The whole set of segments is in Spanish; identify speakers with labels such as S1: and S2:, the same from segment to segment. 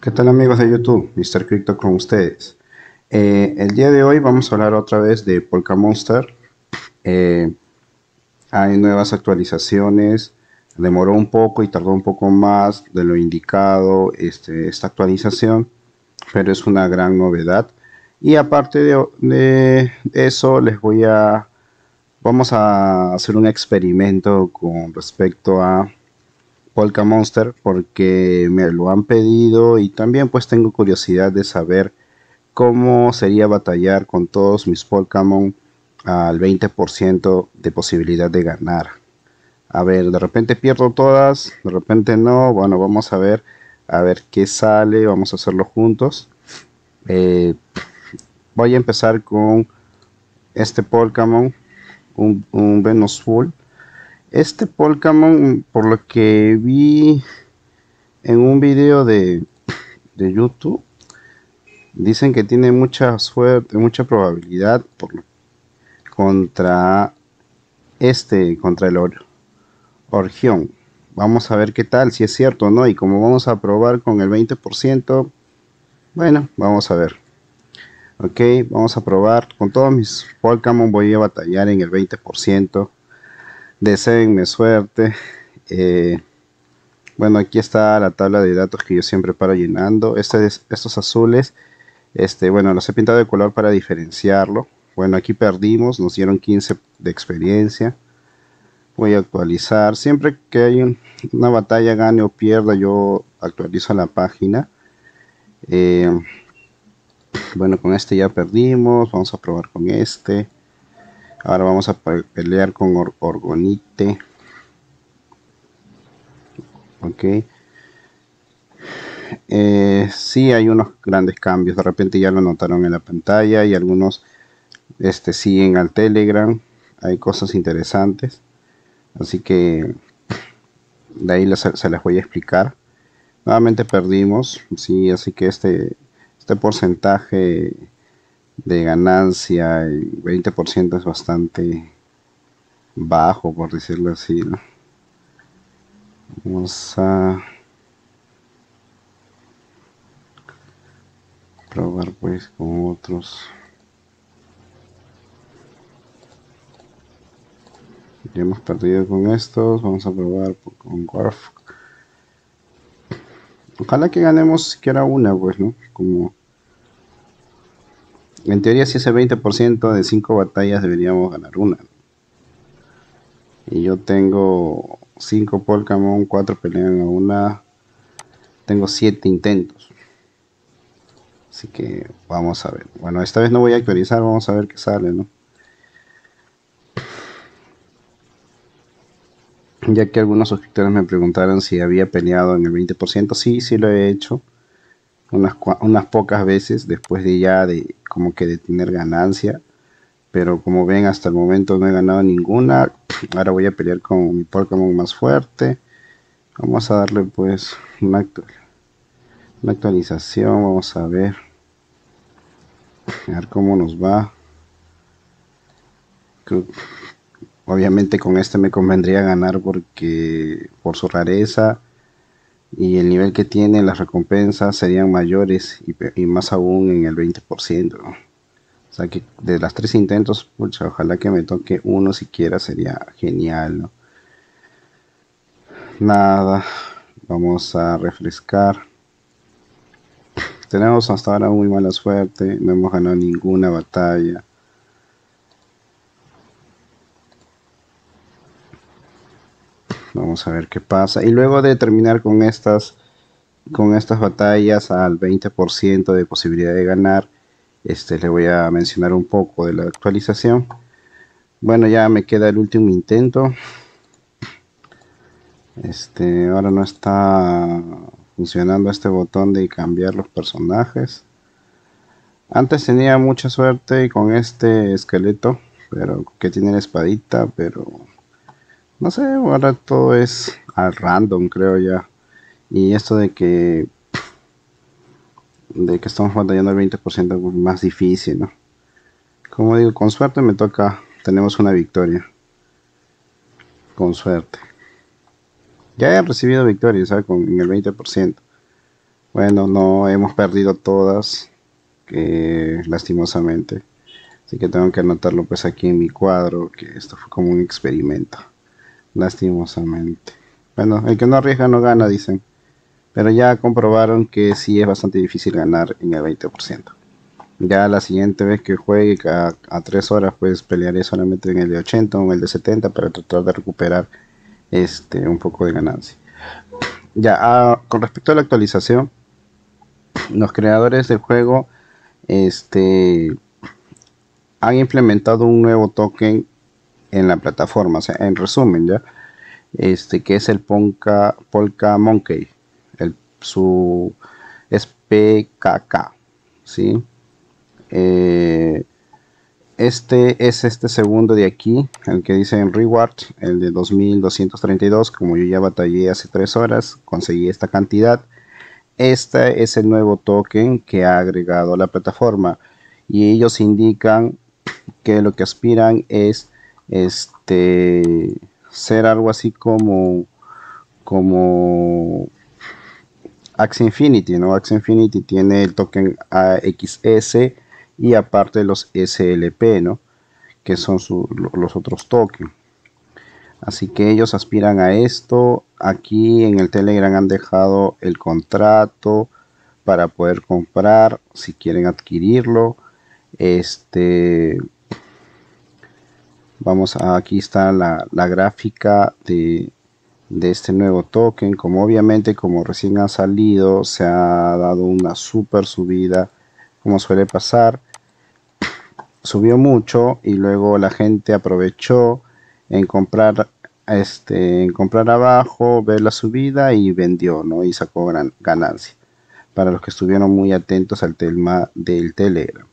S1: ¿Qué tal amigos de YouTube? Mr. Crypto con ustedes. El día de hoy vamos a hablar otra vez de Polka Monster. Eh, Hay nuevas actualizaciones. Demoró un poco y tardó un poco más de lo indicado esta actualización, pero es una gran novedad. Y aparte de eso, vamos a hacer un experimento con respecto a Polka Monster porque me lo han pedido y también pues tengo curiosidad de saber cómo sería batallar con todos mis Pokémon al 20% de posibilidad de ganar. A ver, de repente pierdo todas, de repente no. Bueno, vamos a ver qué sale. Vamos a hacerlo juntos. Eh, Voy a empezar con este Pokémon, un Venus Full. Este Pokémon, por lo que vi en un video de YouTube, dicen que tiene mucha suerte, mucha probabilidad contra contra el Orgión. Vamos a ver qué tal, si es cierto o no. Y como vamos a probar con el 20%, bueno, vamos a ver. Ok, vamos a probar. Con todos mis Pokémon voy a batallar en el 20%. Deseenme suerte. Eh, bueno, aquí está la tabla de datos que yo siempre paro llenando. Estos azules, bueno, los he pintado de color para diferenciarlo. Bueno, aquí perdimos, nos dieron 15 de experiencia. Voy a actualizar. Siempre que hay una batalla, gane o pierda, yo actualizo la página. Eh, bueno, con este ya perdimos. Vamos a probar con este. Ahora vamos a pelear con Orgonite. Ok. Sí, hay unos grandes cambios. De repente ya lo notaron en la pantalla. Y algunos siguen al Telegram. Hay cosas interesantes. Así que de ahí se las voy a explicar. Nuevamente perdimos, sí, así que este porcentaje de ganancia, el 20% es bastante bajo, por decirlo así, ¿no? Vamos a probar pues con otros. Ya hemos perdido con estos, vamos a probar con Warf. Ojalá que ganemos siquiera una, pues, ¿no? Como en teoría, si ese 20% de 5 batallas deberíamos ganar una. Y yo tengo 5 Pokémon, 4 pelean a una. Tengo 7 intentos. Así que vamos a ver. Bueno, esta vez no voy a actualizar, vamos a ver qué sale, ¿no? Ya que algunos suscriptores me preguntaron si había peleado en el 20%. Sí, sí lo he hecho. Unas pocas veces después de ya de como que de tener ganancia. Pero como ven, hasta el momento no he ganado ninguna. Ahora voy a pelear con mi Pokémon más fuerte. Vamos a darle pues una actualización. Vamos a ver cómo nos va. Creo, obviamente con este me convendría ganar porque por su rareza y el nivel que tiene, las recompensas serían mayores y más aún en el 20%, ¿no? O sea que de las 3 intentos, pucha, ojalá que me toque uno siquiera, sería genial, ¿no? Nada, vamos a refrescar. Tenemos hasta ahora muy mala suerte, no hemos ganado ninguna batalla. Vamos a ver qué pasa. Y luego de terminar con estas batallas al 20% de posibilidad de ganar, le voy a mencionar un poco de la actualización. Bueno, ya me queda el último intento. Ahora no está funcionando este botón de cambiar los personajes. Antes tenía mucha suerte con este esqueleto, pero que tiene la espadita, pero no sé, ahora todo es al random, creo ya. Y esto de que estamos batallando el 20% es más difícil, ¿no? Como digo, con suerte me toca, tenemos una victoria. Con suerte. Ya he recibido victorias, ¿sabes? En el 20%. Bueno, no hemos perdido todas, lastimosamente. Así que tengo que anotarlo pues aquí en mi cuadro, que esto fue como un experimento, lastimosamente. Bueno, el que no arriesga no gana, dicen. Pero ya comprobaron que sí es bastante difícil ganar en el 20%. Ya la siguiente vez que juegue a 3 horas, pues pelearé solamente en el de 80 o en el de 70 para tratar de recuperar un poco de ganancia. Ya, con respecto a la actualización, los creadores del juego este, han implementado un nuevo token en la plataforma, o sea, en resumen, ya, que es el Polka Monkey, su es PKK, ¿sí? Eh, este es este segundo de aquí, el que dice en Reward, el de 2232, como yo ya batallé hace 3 horas, conseguí esta cantidad. Este es el nuevo token que ha agregado la plataforma y ellos indican que lo que aspiran es ser algo así como Axie Infinity, ¿no? Axie Infinity tiene el token AXS y aparte los SLP, ¿no? Que son los otros tokens. Así que ellos aspiran a esto. Aquí en el Telegram han dejado el contrato para poder comprar si quieren adquirirlo. Aquí está la gráfica de este nuevo token. Como obviamente como recién ha salido, se ha dado una super subida, como suele pasar. Subió mucho y luego la gente aprovechó en comprar abajo, ver la subida y vendió, ¿no? Y sacó gran ganancia. Para los que estuvieron muy atentos al tema del Telegram.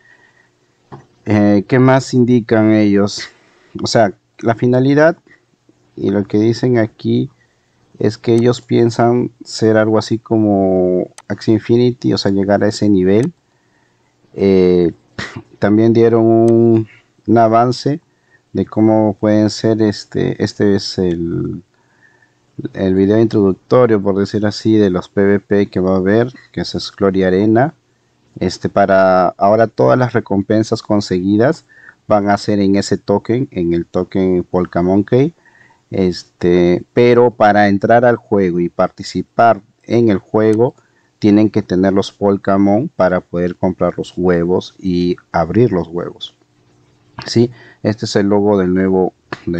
S1: ¿Qué más indican ellos? O sea, la finalidad y lo que dicen aquí es que ellos piensan ser algo así como Axie Infinity, o sea, llegar a ese nivel. También dieron un avance de cómo pueden ser este es el video introductorio, por decir así, de los PvP que va a haber, que es Gloria Arena. Para ahora todas las recompensas conseguidas van a ser en ese token, en el token Polka Monkey. Pero para entrar al juego y participar en el juego tienen que tener los Polkamon para poder comprar los huevos y abrir los huevos. ¿Sí? Este es el logo del nuevo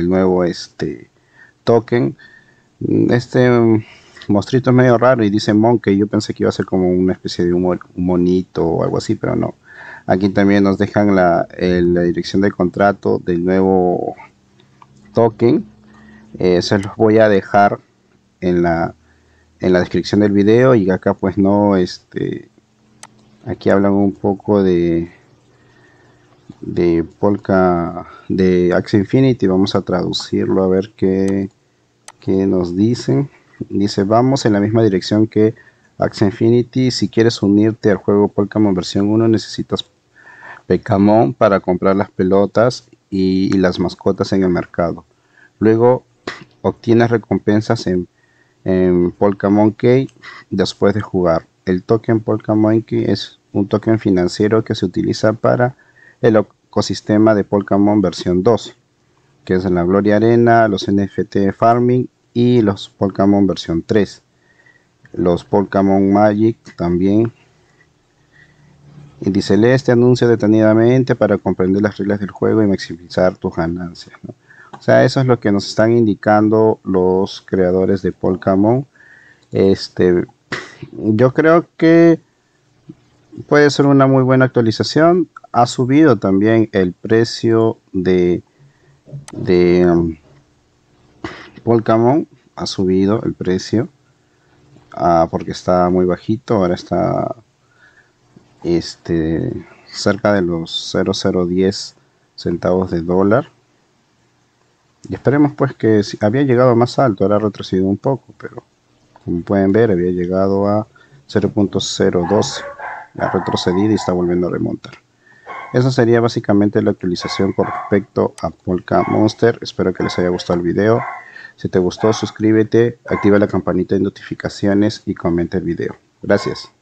S1: token. Monstruito es medio raro y dice Monkey. Yo pensé que iba a ser como una especie de un monito o algo así, pero no. Aquí también nos dejan la dirección del contrato del nuevo token. Se los voy a dejar en la descripción del video y acá pues no aquí hablan un poco de Axie Infinity. Vamos a traducirlo a ver qué nos dicen. Dice: vamos en la misma dirección que Axie Infinity. Si quieres unirte al juego Pokémon versión 1 necesitas Pokémon para comprar las pelotas y las mascotas en el mercado. Luego obtienes recompensas en Polka Monkey después de jugar. El token Polka Monkey es un token financiero que se utiliza para el ecosistema de Pokémon versión 2, que es en la Gloria Arena, los NFT Farming y los Pokémon versión 3. Los Pokémon Magic también. Y dice: lee este anuncio detenidamente para comprender las reglas del juego y maximizar tus ganancias, ¿no? O sea, eso es lo que nos están indicando los creadores de Pokémon. Yo creo que puede ser una muy buena actualización. Ha subido también el precio de Pokémon. Ha subido el precio porque está muy bajito. Ahora está cerca de los 0,010 centavos de dólar. Y esperemos pues que si había llegado más alto, ahora ha retrocedido un poco, pero como pueden ver había llegado a 0.012, ha retrocedido y está volviendo a remontar. Esa sería básicamente la actualización con respecto a Polka Monster. Espero que les haya gustado el video. Si te gustó, suscríbete, activa la campanita de notificaciones y comenta el video. Gracias.